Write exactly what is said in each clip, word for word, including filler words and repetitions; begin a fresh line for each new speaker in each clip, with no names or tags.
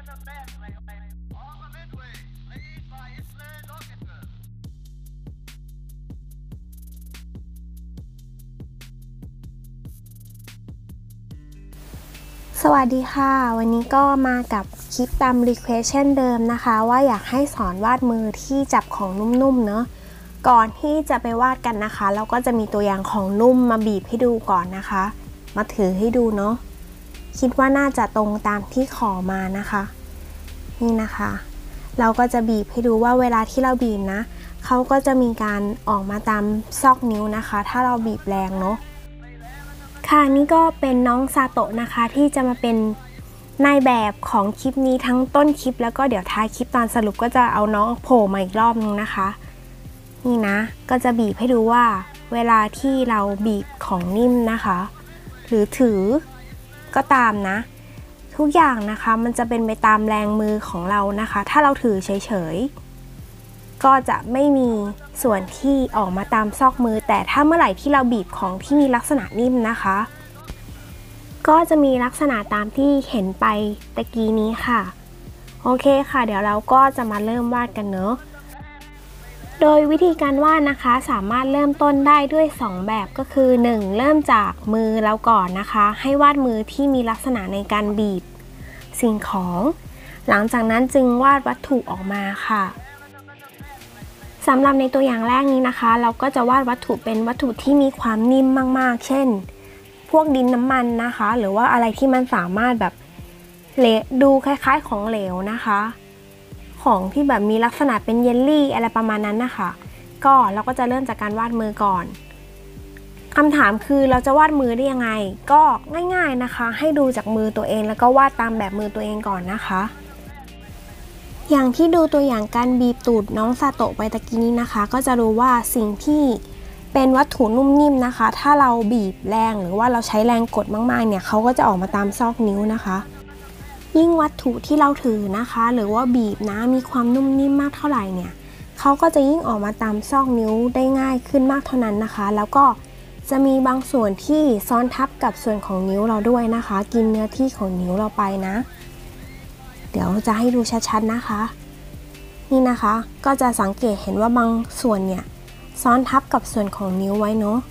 สวัสดีค่ะวันนี้ก็มากับคลิปตามรีเควสเช่นเดิมนะคะว่าอยากให้สอนวาดมือที่จับของนุ่มๆเนอะก่อนที่จะไปวาดกันนะคะเราก็จะมีตัวอย่างของนุ่มมาบีบให้ดูก่อนนะคะมาถือให้ดูเนาะคิดว่าน่าจะตรงตามที่ขอมานะคะนี่นะคะเราก็จะบีบให้ดูว่าเวลาที่เราบีบนะเขาก็จะมีการออกมาตามซอกนิ้วนะคะถ้าเราบีบแรงเนาะค่ะนี่ก็เป็นน้องซาโตะนะคะที่จะมาเป็นนายแบบของคลิปนี้ทั้งต้นคลิปแล้วก็เดี๋ยวท้ายคลิปตอนสรุปก็จะเอาน้องโผล่มาอีกรอบนึงนะคะนี่นะก็จะบีบให้ดูว่าเวลาที่เราบีบของนิ่มนะคะหรือถือก็ตามนะทุกอย่างนะคะมันจะเป็นไปตามแรงมือของเรานะคะถ้าเราถือเฉยๆก็จะไม่มีส่วนที่ออกมาตามซอกมือแต่ถ้าเมื่อไหร่ที่เราบีบของที่มีลักษณะนิ่มนะคะก็จะมีลักษณะตามที่เห็นไปตะกี้นี้ค่ะโอเคค่ะเดี๋ยวเราก็จะมาเริ่มวาดกันเนอะโดยวิธีการวาดนะคะสามารถเริ่มต้นได้ด้วยสองแบบก็คือหนึ่งเริ่มจากมือเราก่อนนะคะให้วาดมือที่มีลักษณะในการบีบสิ่งของหลังจากนั้นจึงวาดวัตถุออกมาค่ะสำหรับในตัวอย่างแรกนี้นะคะเราก็จะวาดวัตถุเป็นวัตถุที่มีความนิ่มมากๆเช่นพวกดินน้ำมันนะคะหรือว่าอะไรที่มันสามารถแบบเหลวดูคล้ายๆของเหลวนะคะของที่แบบมีลักษณะเป็นเยลลี่อะไรประมาณนั้นนะคะก็เราก็จะเริ่มจากการวาดมือก่อนคำถามคือเราจะวาดมือได้ยังไงก็ง่ายๆนะคะให้ดูจากมือตัวเองแล้วก็วาดตามแบบมือตัวเองก่อนนะคะอย่างที่ดูตัวอย่างการบีบตูดน้องซาโตะไปตะกี้นี้นะคะก็จะรู้ว่าสิ่งที่เป็นวัตถุนุ่มนิ่มนะคะถ้าเราบีบแรงหรือว่าเราใช้แรงกดมากๆเนี่ยเขาก็จะออกมาตามซอกนิ้วนะคะยิ่งวัตถุที่เราถือนะคะหรือว่าบีบนะมีความนุ่มนิ่มมากเท่าไหร่เนี่ยเขาก็จะยิ่งออกมาตามซอกนิ้วได้ง่ายขึ้นมากเท่านั้นนะคะแล้วก็จะมีบางส่วนที่ซ้อนทับกับส่วนของนิ้วเราด้วยนะคะกินเนื้อที่ของนิ้วเราไปนะเดี๋ยวจะให้ดูชัดๆนะคะนี่นะคะก็จะสังเกตเห็นว่าบางส่วนเนี่ยซ้อนทับกับส่วนของนิ้วไว้เนาะ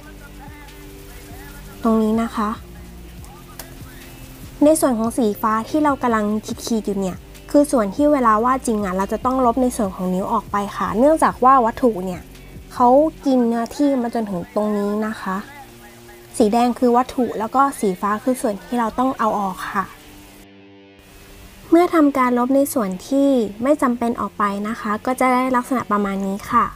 ตรงนี้นะคะในส่วนของสีฟ้าที่เรากำลังขีดๆอยู่เนี่ยคือส่วนที่เวลาวาดจริงอ่ะเราจะต้องลบในส่วนของนิ้วออกไปค่ะเนื่องจากว่าวัตถุเนี่ยเขากินเนื้อที่มาจนถึงตรงนี้นะคะสีแดงคือวัตถุแล้วก็สีฟ้าคือส่วนที่เราต้องเอาออกค่ะเมื่อทำการลบในส่วนที่ไม่จำเป็นออกไปนะคะก็จะได้ลักษณะประมาณนี้ค่ะ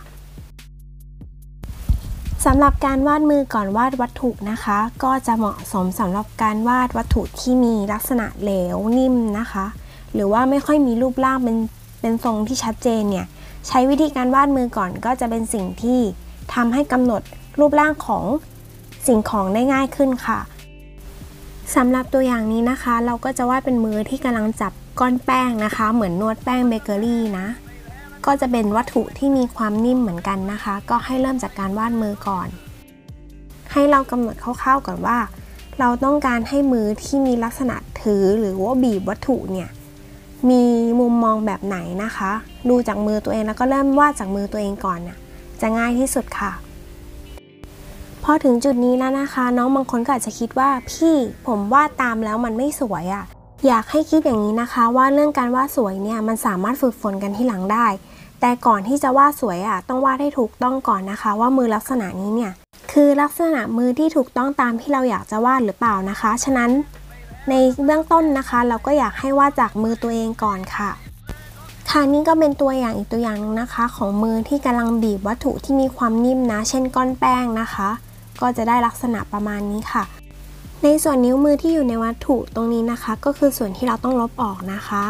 สำหรับการวาดมือก่อนวาดวัตถุนะคะก็จะเหมาะสมสำหรับการวาดวัตถุที่มีลักษณะเหลวนิ่มนะคะหรือว่าไม่ค่อยมีรูปร่างเป็นเป็นทรงที่ชัดเจนเนี่ยใช้วิธีการวาดมือก่อนก็จะเป็นสิ่งที่ทำให้กำหนดรูปร่างของสิ่งของได้ง่ายขึ้นค่ะสำหรับตัวอย่างนี้นะคะเราก็จะวาดเป็นมือที่กำลังจับก้อนแป้งนะคะเหมือนนวดแป้งเบเกอรี่นะก็จะเป็นวัตถุที่มีความนิ่มเหมือนกันนะคะก็ให้เริ่มจากการวาดมือก่อนให้เรากำหนดคร่าวๆก่อนว่าเราต้องการให้มือที่มีลักษณะถือหรือว่าบีบวัตถุเนี่ยมีมุมมองแบบไหนนะคะดูจากมือตัวเองแล้วก็เริ่มวาดจากมือตัวเองก่อนเนี่ยจะง่ายที่สุดค่ะพอถึงจุดนี้แล้วนะคะน้องบางคนก็อาจจะคิดว่าพี่ผมวาดตามแล้วมันไม่สวยอ่ะอยากให้คิดอย่างนี้นะคะว่าเรื่องการวาดสวยเนี่ยมันสามารถฝึกฝนกันที่หลังได้แต่ก่อนที่จะวาดสวยอ่ะต้องวาดให้ถูกต้องก่อนนะคะว่ามือลักษณะนี้เนี่ยคือลักษณะมือที่ถูกต้องตามที่เราอยากจะวาดหรือเปล่านะคะฉะนั้นในเบื้องต้นนะคะเราก็อยากให้วาดจากมือตัวเองก่อนค่ะค่ะนี่ก็เป็นตัวอย่างอีกตัวอย่างนึงนะคะของมือที่กำลังบีบวัตถุที่มีความนิ่มนะเช่นก้อนแป้งนะคะก็จะได้ลักษณะประมาณนี้ค่ะในส่วนนิ้วมือที่อยู่ในวัตถุตรงนี้นะคะก็คือส่วนที่เราต้องลบออกนะคะ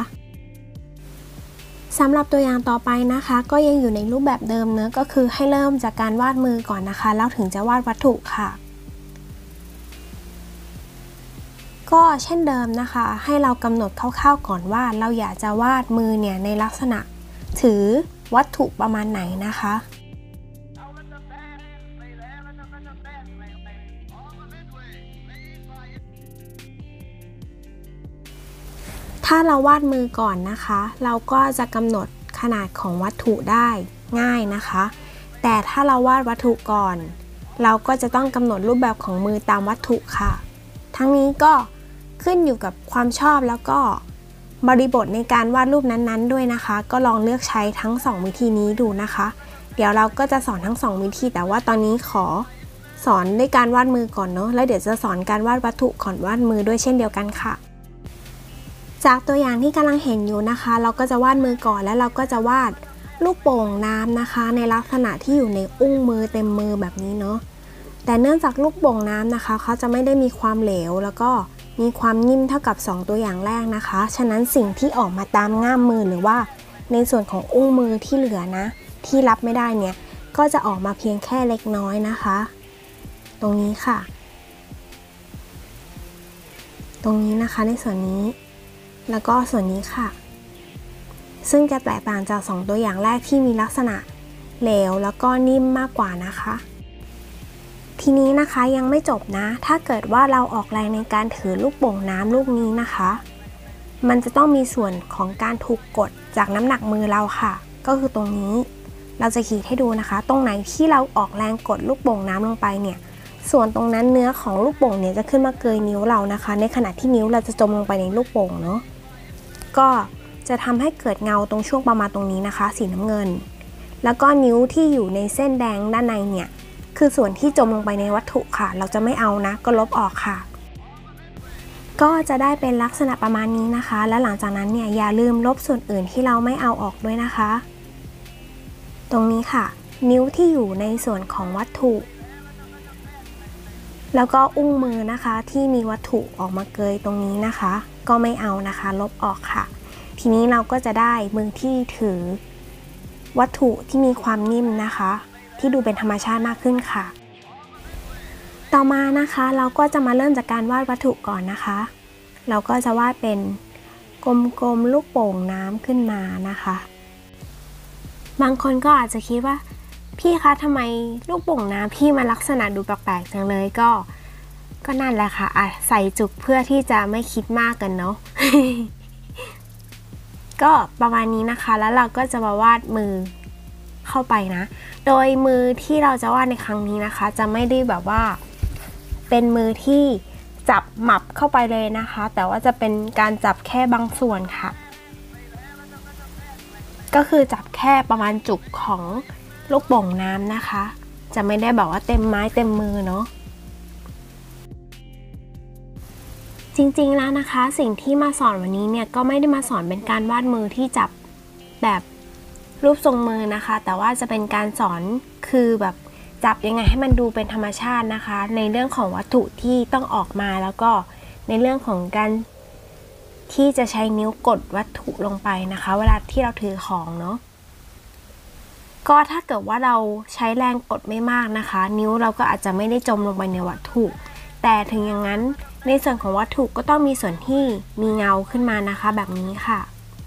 สำหรับตัวอย่างต่อไปนะคะก็ยังอยู่ในรูปแบบเดิมเนอะก็คือให้เริ่มจากการวาดมือก่อนนะคะแล้วถึงจะวาดวัตถุค่ะก็เช่นเดิมนะคะให้เรากำหนดคร่าวๆก่อนว่าเราอยากจะวาดมือเนี่ยในลักษณะถือวัตถุประมาณไหนนะคะทถ้าเราวาดมือก่อนนะคะเราก็จะกำหนดขนาดของวัตถุได้ง่ายนะคะแต่ถ้าเราวาดวัตถุก่อนเราก็จะต้องกำหนดรูปแบบของมือตามวัตถุค่ะทั้งนี้ก็ขึ้นอยู่กับความชอบแล้วก็บริบทในการวาดรูปนั้นๆด้วยนะคะก็ลองเลือกใช้ทั้งสองวิธีนี้ดูนะคะเดี๋ยวเราก็จะสอนทั้งสองวิธีแต่ว่าตอนนี้ขอสอนด้วยการวาดมือก่อนเนาะแล้วเดี๋ยวจะสอนการวาดวัตถุก่อนวาดมือด้วยเช่นเดียวกันค่ะจากตัวอย่างที่กำลังเห็นอยู่นะคะเราก็จะวาดมือก่อนแล้วเราก็จะวาดลูกโป่งน้ำนะคะในลักษณะที่อยู่ในอุ้งมือเต็มมือแบบนี้เนาะแต่เนื่องจากลูกโป่งน้ำนะคะเขาจะไม่ได้มีความเหลวแล้วก็มีความนิ่มเท่ากับสองตัวอย่างแรกนะคะฉะนั้นสิ่งที่ออกมาตามง่ามมือหรือว่าในส่วนของอุ้งมือที่เหลือนะที่รับไม่ได้เนี่ยก็จะออกมาเพียงแค่เล็กน้อยนะคะตรงนี้ค่ะตรงนี้นะคะในส่วนนี้แล้วก็ส่วนนี้ค่ะซึ่งจะแตกต่างจากสองตัวอย่างแรกที่มีลักษณะเหลวแล้วก็นิ่มมากกว่านะคะทีนี้นะคะยังไม่จบนะถ้าเกิดว่าเราออกแรงในการถือลูกโป่งน้ำลูกนี้นะคะมันจะต้องมีส่วนของการถูกกดจากน้ำหนักมือเราค่ะก็คือตรงนี้เราจะขีดให้ดูนะคะตรงไหนที่เราออกแรงกดลูกโป่งน้ำลงไปเนี่ยส่วนตรงนั้นเนื้อของลูกโป่งเนี่ยจะขึ้นมาเกยนิ้วเรานะคะในขณะที่นิ้วเราจะจมลงไปในลูกโป่งเนาะก็จะทำให้เกิดเงาตรงช่วงประมาณตรงนี้นะคะสีน้ำเงินแล้วก็นิ้วที่อยู่ในเส้นแดงด้านในเนี่ยคือส่วนที่จมลงไปในวัตถุค่ะเราจะไม่เอานะก็ลบออกค่ะก็จะได้เป็นลักษณะประมาณนี้นะคะและหลังจากนั้นเนี่ยอย่าลืมลบส่วนอื่นที่เราไม่เอาออกด้วยนะคะตรงนี้ค่ะนิ้วที่อยู่ในส่วนของวัตถุแล้วก็อุ้งมือนะคะที่มีวัตถุออกมาเกยตรงนี้นะคะก็ไม่เอานะคะลบออกค่ะทีนี้เราก็จะได้มือที่ถือวัตถุที่มีความนิ่มนะคะที่ดูเป็นธรรมชาติมากขึ้นค่ะต่อมานะคะเราก็จะมาเริ่มจากการวาดวัตถุก่อนนะคะเราก็จะวาดเป็นกลมๆลูกโป่งน้ำขึ้นมานะคะบางคนก็อาจจะคิดว่าพี่คะทำไมลูกโป่งน้ำพี่มาลักษณะดูแปลกๆจังเลยก็ก็นั่นแหละค่ะอ่ะใส่จุกเพื่อที่จะไม่คิดมากกันเนาะ ก็ประมาณนี้นะคะแล้วเราก็จะมาวาดมือเข้าไปนะโดยมือที่เราจะวาดในครั้งนี้นะคะจะไม่ได้แบบว่าเป็นมือที่จับหมับเข้าไปเลยนะคะแต่ว่าจะเป็นการจับแค่บางส่วนค่ะก็คือจับแค่ประมาณจุกของลูกโป่งน้ำนะคะจะไม่ได้แบบว่าเต็มไม้เต็มมือเนาะจริงๆแล้วนะคะสิ่งที่มาสอนวันนี้เนี่ยก็ไม่ได้มาสอนเป็นการวาดมือที่จับแบบรูปทรงมือนะคะแต่ว่าจะเป็นการสอนคือแบบจับยังไงให้มันดูเป็นธรรมชาตินะคะในเรื่องของวัตถุที่ต้องออกมาแล้วก็ในเรื่องของการที่จะใช้นิ้วกดวัตถุลงไปนะคะเวลาที่เราถือของเนาะก็ถ้าเกิดว่าเราใช้แรงกดไม่มากนะคะนิ้วเราก็อาจจะไม่ได้จมลงไปในวัตถุแต่ถึงอย่างนั้นในส่วนของวัตถุก็ต้องมีส่วนที่มีเงาขึ้นมานะคะแบบนี้ค่ะ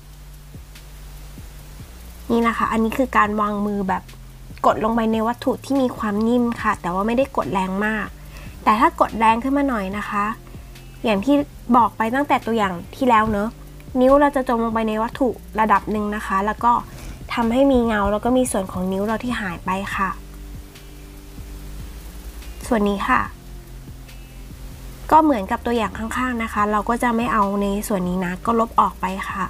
นี่นะคะอันนี้คือการวางมือแบบกดลงไปในวัตถุที่มีความนิ่มค่ะแต่ว่าไม่ได้กดแรงมากแต่ถ้ากดแรงขึ้นมาหน่อยนะคะอย่างที่บอกไปตั้งแต่ตัวอย่างที่แล้วเนอะนิ้วเราจะจมลงไปในวัตถุระดับหนึ่งนะคะแล้วก็ทำให้มีเงาแล้วก็มีส่วนของนิ้วเราที่หายไปค่ะส่วนนี้ค่ะก็เหมือนกับตัวอย่างข้างๆนะคะเราก็จะไม่เอาในส่วนนี้นะก็ลบออกไปค่ะ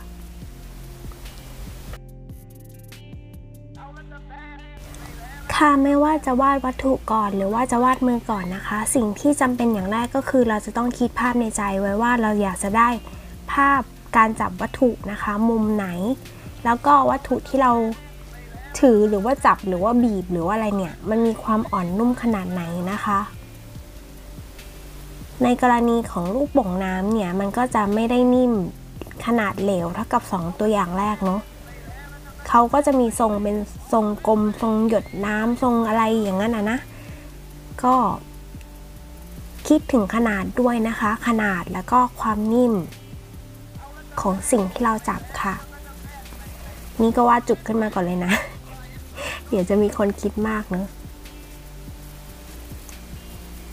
ค่ะไม่ว่าจะวาดวัตถุก่อนหรือว่าจะวาดมือก่อนนะคะสิ่งที่จำเป็นอย่างแรกก็คือเราจะต้องคิดภาพในใจไว้ว่าเราอยากจะได้ภาพการจับวัตถุนะคะมุมไหนแล้วก็วัตถุที่เราถือหรือว่าจับหรือว่าบีบหรือว่าอะไรเนี่ยมันมีความอ่อนนุ่มขนาดไหนนะคะในกรณีของลูกโป่งน้ำเนี่ยมันก็จะไม่ได้นิ่มขนาดเหลวเท่ากับสองตัวอย่างแรกเนาะเขาก็จะมีทรงเป็นทรงกลมทรงหยดน้ำทรงอะไรอย่างนั้นนะนะก็คิดถึงขนาดด้วยนะคะขนาดแล้วก็ความนิ่มของสิ่งที่เราจับค่ะนี่ก็วาดจุกขึ้นมาก่อนเลยนะ เดี๋ยวจะมีคนคิดมากเนอะ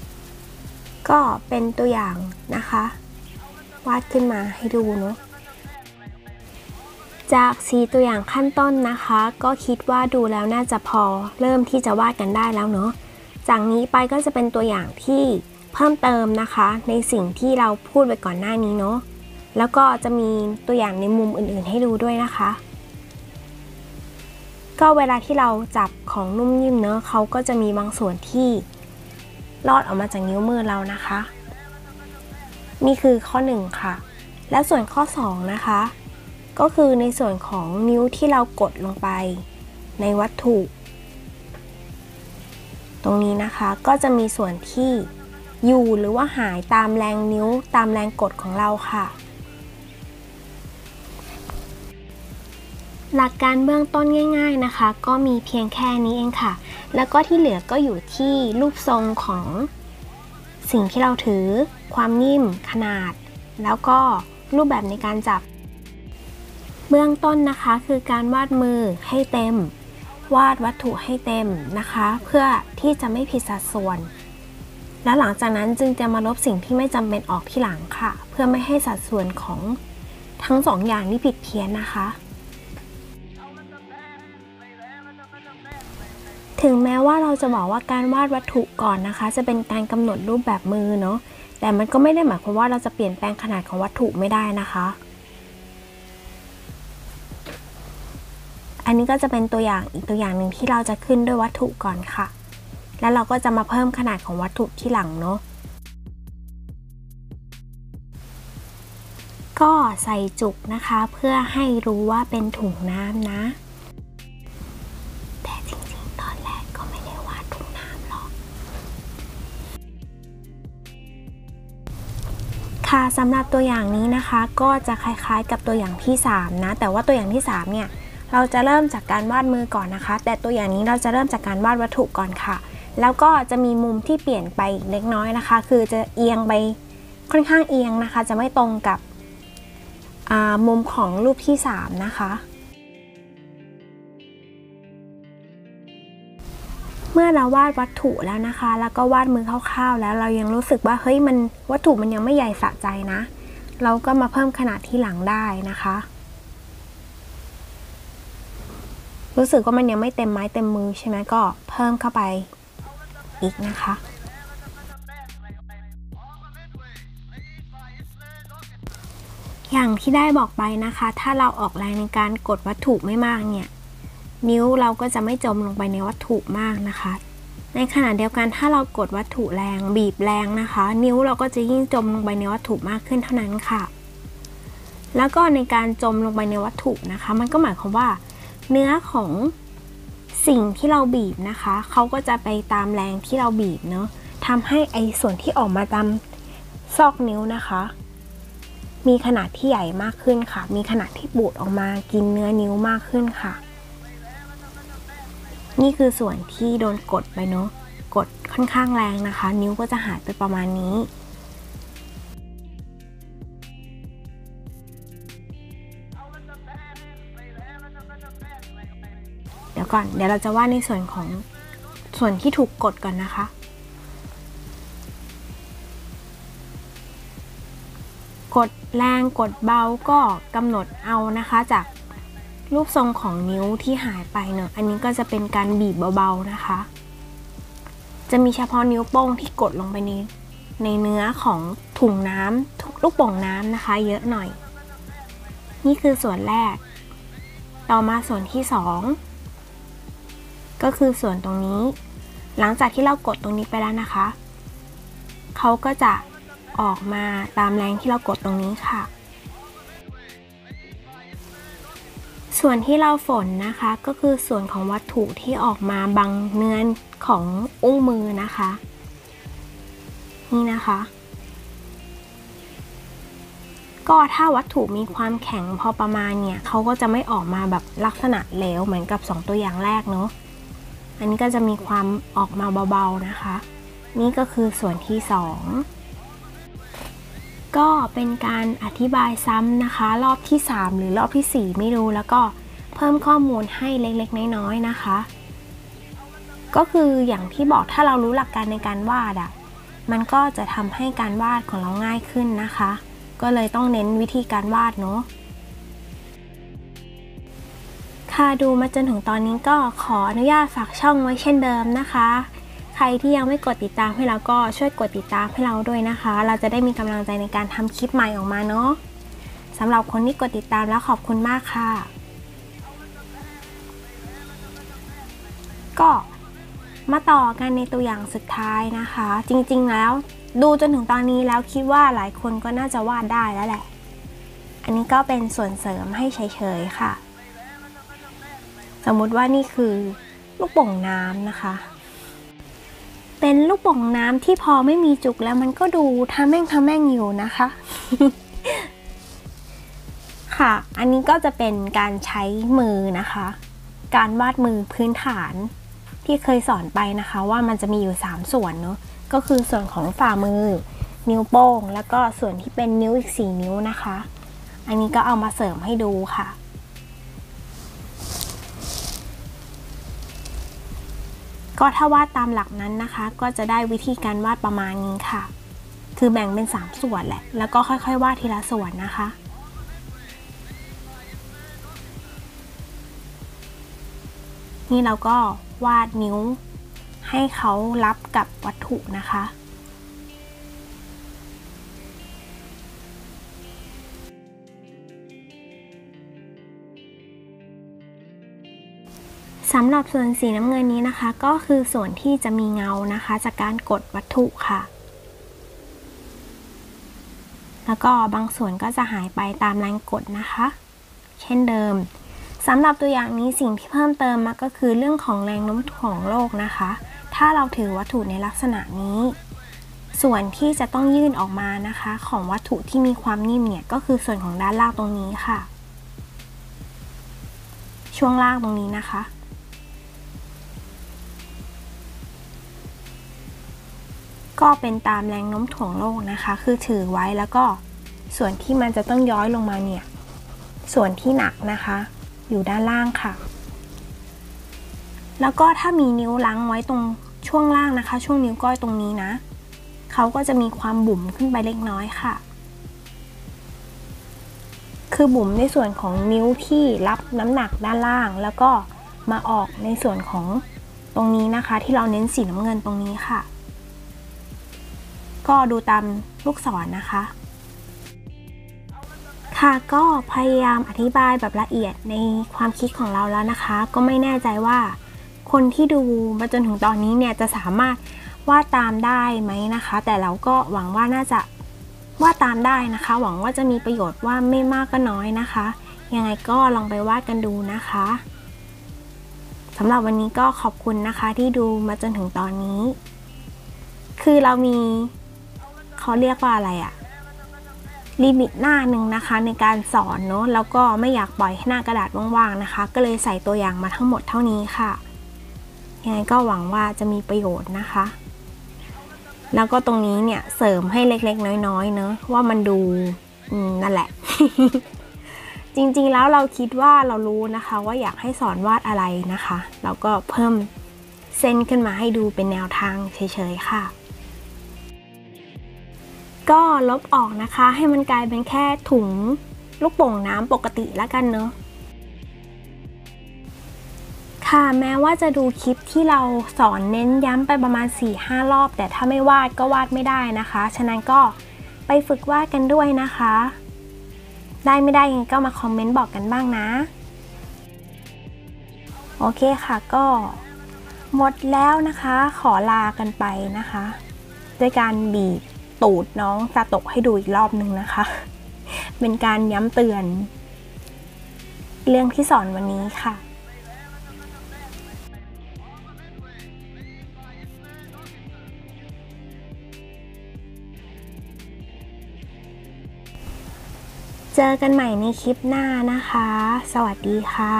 ก็เป็นตัวอย่างนะคะวาดขึ้นมาให้ดูเนาะจากสี่ตัวอย่างขั้นต้นนะคะก็คิดว่าดูแล้วน่าจะพอเริ่มที่จะวาดกันได้แล้วเนาะจากนี้ไปก็จะเป็นตัวอย่างที่เพิ่มเติมนะคะในสิ่งที่เราพูดไปก่อนหน้านี้เนาะแล้วก็จะมีตัวอย่างในมุมอื่นๆให้ดูด้วยนะคะก็เวลาที่เราจับของนุ่มนิ่มเนาะเขาก็จะมีบางส่วนที่ลอดออกมาจากนิ้วมือเรานะคะนี่คือข้อหนึ่งค่ะและส่วนข้อสองนะคะก็คือในส่วนของนิ้วที่เรากดลงไปในวัตถุตรงนี้นะคะก็จะมีส่วนที่อยู่หรือว่าหายตามแรงนิ้วตามแรงกดของเราค่ะหลักการเบื้องต้นง่ายๆนะคะก็มีเพียงแค่นี้เองค่ะแล้วก็ที่เหลือก็อยู่ที่รูปทรงของสิ่งที่เราถือความนิ่มขนาดแล้วก็รูปแบบในการจับเบื้องต้นนะคะคือการวาดมือให้เต็มวาดวัตถุให้เต็มนะคะเพื่อที่จะไม่ผิดสัดส่วนแล้วหลังจากนั้นจึงจะมาลบสิ่งที่ไม่จำเป็นออกที่หลังค่ะเพื่อไม่ให้สัดส่วนของทั้งสองอย่างนี้ผิดเพี้ยนนะคะถึงแม้ว่าเราจะบอกว่าการวาดวัตถุก่อนนะคะจะเป็นการกำหนดรูปแบบมือเนาะแต่มันก็ไม่ได้หมายความว่าเราจะเปลี่ยนแปลงขนาดของวัตถุไม่ได้นะคะอันนี้ก็จะเป็นตัวอย่างอีกตัวอย่างหนึ่งที่เราจะขึ้นด้วยวัตถุก่อนค่ะแล้วเราก็จะมาเพิ่มขนาดของวัตถุที่หลังเนาะก็ใส่จุกนะคะเพื่อให้รู้ว่าเป็นถุงน้ำนะแต่จริงๆตอนแรกก็ไม่ได้วาดถุงน้ำหรอกค่ะสำหรับตัวอย่างนี้นะคะก็จะคล้ายๆกับตัวอย่างที่สามนะแต่ว่าตัวอย่างที่สามเนี่ยเราจะเริ่มจากการวาดมือก่อนนะคะแต่ตัวอย่างนี้เราจะเริ่มจากการวาดวัตถุก่อนค่ะแล้วก็จะมีมุมที่เปลี่ยนไปเล็กน้อยนะคะคือจะเอียงไปค่อนข้างเอียงนะคะจะไม่ตรงกับมุมของรูปที่สามนะคะเมื่อเราวาดวัตถุแล้วนะคะแล้วก็วาดมือคร่าวๆแล้วเรายังรู้สึกว่าเฮ้ยมันวัตถุมันยังไม่ใหญ่สะใจนะเราก็มาเพิ่มขนาดที่หลังได้นะคะรู้สึกว่ามันยังไม่เต็มไม้เต็มมือใช่ไหมก็เพิ่มเข้าไปอีกนะคะอย่างที่ได้บอกไปนะคะถ้าเราออกแรงในการกดวัตถุไม่มากเนี่ยนิ้วเราก็จะไม่จมลงไปในวัตถุมากนะคะในขณะเดียวกันถ้าเรากดวัตถุแรงบีบแรงนะคะนิ้วเราก็จะยิ่งจมลงไปในวัตถุมากขึ้นเท่านั้นค่ะแล้วก็ในการจมลงไปในวัตถุนะคะมันก็หมายความว่าเนื้อของสิ่งที่เราบีบนะคะเขาก็จะไปตามแรงที่เราบีบเนาะทำให้ไอ้ส่วนที่ออกมาตามซอกนิ้วนะคะมีขนาดที่ใหญ่มากขึ้นค่ะมีขนาดที่ปูดออกมากินเนื้อนิ้วมากขึ้นค่ะนี่คือส่วนที่โดนกดไปเนาะกดค่อนข้างแรงนะคะนิ้วก็จะหายไปประมาณนี้เดี๋ยวก่อนเดี๋ยวเราจะวาดในส่วนของส่วนที่ถูกกดก่อนนะคะกดแรงกดเบาก็กำหนดเอานะคะจากรูปทรงของนิ้วที่หายไปเนอะอันนี้ก็จะเป็นการบีบเบาๆนะคะจะมีเฉพาะนิ้วโป้งที่กดลงไปในในเนื้อของถุงน้ำลูกโป่งน้ำนะคะเยอะหน่อยนี่คือส่วนแรกต่อมาส่วนที่สองก็คือส่วนตรงนี้หลังจากที่เรากดตรงนี้ไปแล้วนะคะเขาก็จะออกมาตามแรงที่เรากดตรงนี้ค่ะส่วนที่เราฝนนะคะก็คือส่วนของวัตถุที่ออกมาบังเนื้อของอุ้งมือนะคะนี่นะคะก็ถ้าวัตถุมีความแข็งพอประมาณเนี่ยเขาก็จะไม่ออกมาแบบลักษณะเหลวเหมือนกับสองตัวอย่างแรกเนาะอันนี้ก็จะมีความออกมาเบาๆนะคะนี่ก็คือส่วนที่สองก็เป็นการอธิบายซ้ำนะคะรอบที่สามหรือรอบที่สี่ไม่รู้แล้วก็เพิ่มข้อมูลให้เล็กๆน้อยๆนะคะก็คืออย่างที่บอกถ้าเรารู้หลักการในการวาดอ่ะมันก็จะทำให้การวาดของเราง่ายขึ้นนะคะก็เลยต้องเน้นวิธีการวาดเนาะค่ะดูมาจนถึงตอนนี้ก็ขออนุญาตฝากช่องไว้เช่นเดิมนะคะใครที่ยังไม่กดติดตามให้เราก็ช่วยกดติดตามให้เราด้วยนะคะเราจะได้มีกำลังใจในการทำคลิปใหม่ออกมาเนาะสำหรับคนที่กดติดตามแล้วขอบคุณมากค่ะก็มาต่อกันในตัวอย่างสุดท้ายนะคะจริงๆแล้วดูจนถึงตอนนี้แล้วคิดว่าหลายคนก็น่าจะวาดได้แล้วแหละอันนี้ก็เป็นส่วนเสริมให้เฉยๆค่ะสมมุติว่านี่คือลูกโป่งน้ำนะคะเป็นลูกโป่งน้ำที่พอไม่มีจุกแล้วมันก็ดูทะแม่งทะแม่งอยู่นะคะ ค่ะอันนี้ก็จะเป็นการใช้มือนะคะการวาดมือพื้นฐานที่เคยสอนไปนะคะว่ามันจะมีอยู่สามส่วนเนาะก็คือส่วนของฝ่ามือนิ้วโป้งแล้วก็ส่วนที่เป็นนิ้วอีกสี่นิ้วนะคะอันนี้ก็เอามาเสริมให้ดูค่ะก็ถ้าวาดตามหลักนั้นนะคะก็จะได้วิธีการวาดประมาณนี้ค่ะคือแบ่งเป็นสามส่วนแหละแล้วก็ค่อยๆวาดทีละส่วนนะคะนี่เราก็วาดนิ้วให้เขารับกับวัตถุนะคะสำหรับส่วนสีน้ำเงินนี้นะคะก็คือส่วนที่จะมีเงานะคะจากการกดวัตถุค่ะแล้วก็บางส่วนก็จะหายไปตามแรงกดนะคะเช่นเดิมสำหรับตัวอย่างนี้สิ่งที่เพิ่มเติมมาก็คือเรื่องของแรงโน้มถ่วงโลกนะคะถ้าเราถือวัตถุในลักษณะนี้ส่วนที่จะต้องยื่นออกมานะคะของวัตถุที่มีความนิ่มเนี่ยก็คือส่วนของด้านล่างตรงนี้ค่ะช่วงล่างตรงนี้นะคะก็เป็นตามแรงโน้มถ่วงโลกนะคะคือถือไว้แล้วก็ส่วนที่มันจะต้องย้อยลงมาเนี่ยส่วนที่หนักนะคะอยู่ด้านล่างค่ะแล้วก็ถ้ามีนิ้วล้างไว้ตรงช่วงล่างนะคะช่วงนิ้วก้อยตรงนี้นะเขาก็จะมีความบุ๋มขึ้นไปเล็กน้อยค่ะคือบุ๋มในส่วนของนิ้วที่รับน้ำหนักด้านล่างแล้วก็มาออกในส่วนของตรงนี้นะคะที่เราเน้นสีน้ำเงินตรงนี้ค่ะก็ดูตามลูกศรนะคะค่ะก็พยายามอธิบายแบบละเอียดในความคิดของเราแล้วนะคะก็ไม่แน่ใจว่าคนที่ดูมาจนถึงตอนนี้เนี่ยจะสามารถวาดตามได้ไหมนะคะแต่เราก็หวังว่าน่าจะวาดตามได้นะคะหวังว่าจะมีประโยชน์ว่าไม่มากก็น้อยนะคะยังไงก็ลองไปวาดกันดูนะคะสำหรับวันนี้ก็ขอบคุณนะคะที่ดูมาจนถึงตอนนี้คือเรามีเขาเรียกว่าอะไรอะลิมิตหน้าหนึ่งนะคะในการสอนเนาะแล้วก็ไม่อยากปล่อยให้หน้ากระดาษว่างๆนะคะก็เลยใส่ตัวอย่างมาทั้งหมดเท่านี้ค่ะยังไงก็หวังว่าจะมีประโยชน์นะคะแล้วก็ตรงนี้เนี่ยเสริมให้เล็กๆน้อยๆเนอะว่ามันดูนั่นแหละ จริงๆแล้วเราคิดว่าเรารู้นะคะว่าอยากให้สอนวาดอะไรนะคะเราก็เพิ่มเส้นขึ้นมาให้ดูเป็นแนวทางเฉยๆค่ะก็ลบออกนะคะให้มันกลายเป็นแค่ถุงลูกโป่งน้ำปกติแล้วกันเนอะค่ะแม้ว่าจะดูคลิปที่เราสอนเน้นย้ำไปประมาณ สี่ห้ารอบแต่ถ้าไม่วาดก็วาดไม่ได้นะคะฉะนั้นก็ไปฝึกวาดกันด้วยนะคะได้ไม่ได้ยังไงก็มาคอมเมนต์บอกกันบ้างนะโอเคค่ะก็หมดแล้วนะคะขอลากันไปนะคะด้วยการบีบตูดน้องซาโตะให้ดูอีกรอบนึงนะคะเป็นการย้ำเตือนเรื่องที่สอนวันนี้ค่ะเจอกันใหม่ในคลิปหน้านะคะสวัสดีค่ะ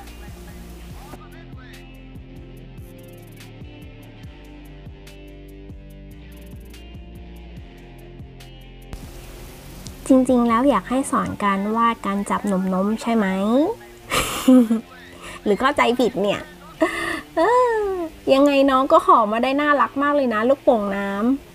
จริงๆแล้วอยากให้สอนการวาดการจับหนมนมใช่ไหม หรือเข้าใจผิดเนี่ย ยังไงน้องก็ขอมาได้น่ารักมากเลยนะลูกโป่งน้ำ